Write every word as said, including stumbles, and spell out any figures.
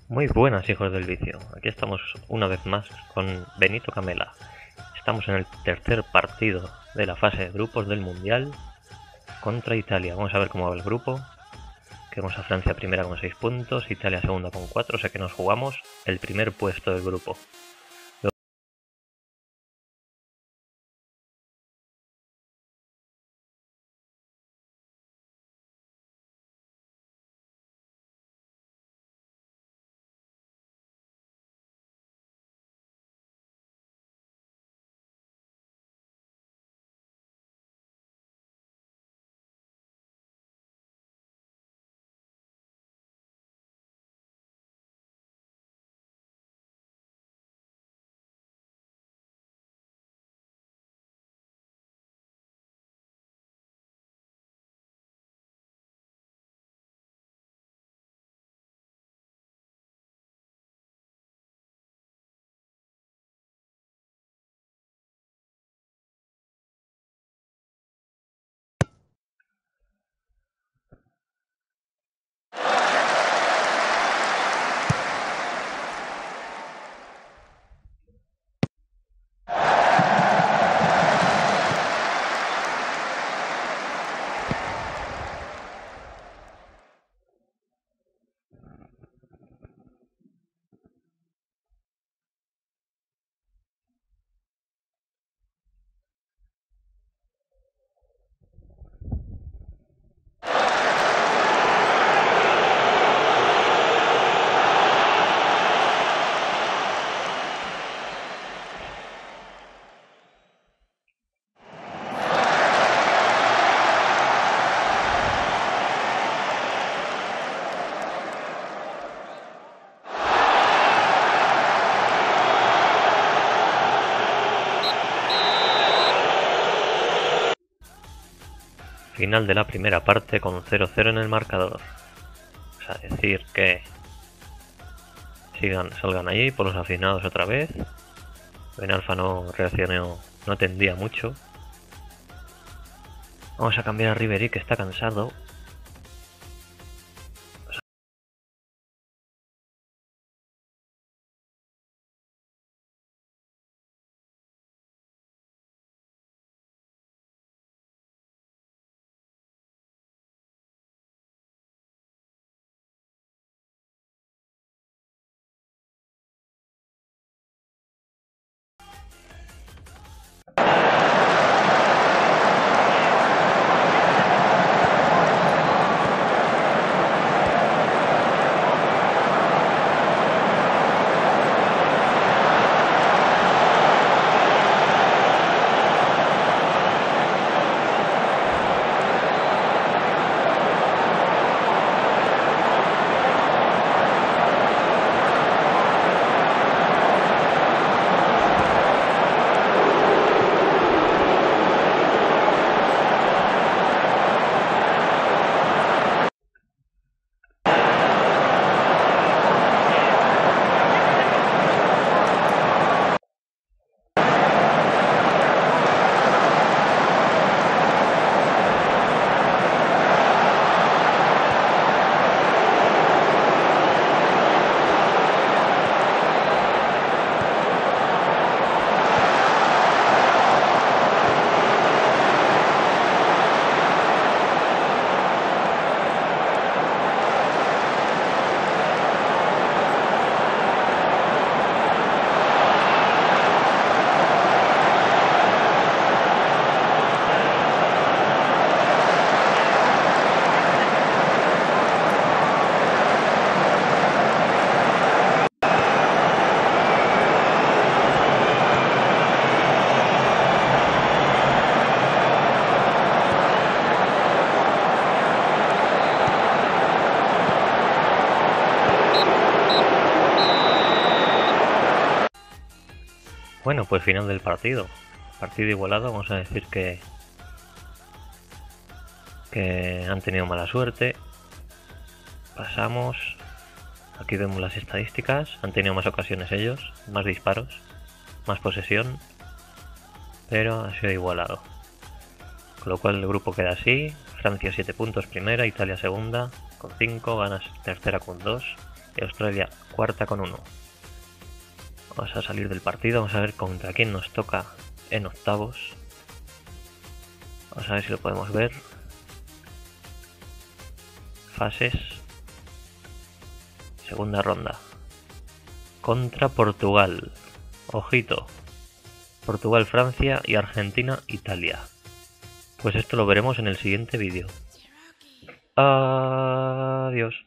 Muy buenas, hijos del vicio. Aquí estamos una vez más con Benito Camela. Estamos en el tercer partido de la fase de grupos del Mundial contra Italia. Vamos a ver cómo va el grupo. Queremos a Francia primera con seis puntos, Italia segunda con cuatro, o sea que nos jugamos el primer puesto del grupo. Final de la primera parte con cero cero en el marcador. O sea, decir que sigan, salgan allí por los aficionados otra vez. Ben Alfa no reaccionó, no tendía mucho. Vamos a cambiar a Ribery, que está cansado. Bueno, pues final del partido. Partido igualado, vamos a decir que que han tenido mala suerte. Pasamos. Aquí vemos las estadísticas. Han tenido más ocasiones ellos, más disparos, más posesión, pero ha sido igualado. Con lo cual el grupo queda así. Francia siete puntos primera, Italia segunda con cinco, ganas tercera con dos y Australia cuarta con uno. Vamos a salir del partido, vamos a ver contra quién nos toca en octavos. Vamos a ver si lo podemos ver. Fases. Segunda ronda. Contra Portugal. Ojito. Portugal, Francia y Argentina, Italia. Pues esto lo veremos en el siguiente vídeo. Adiós.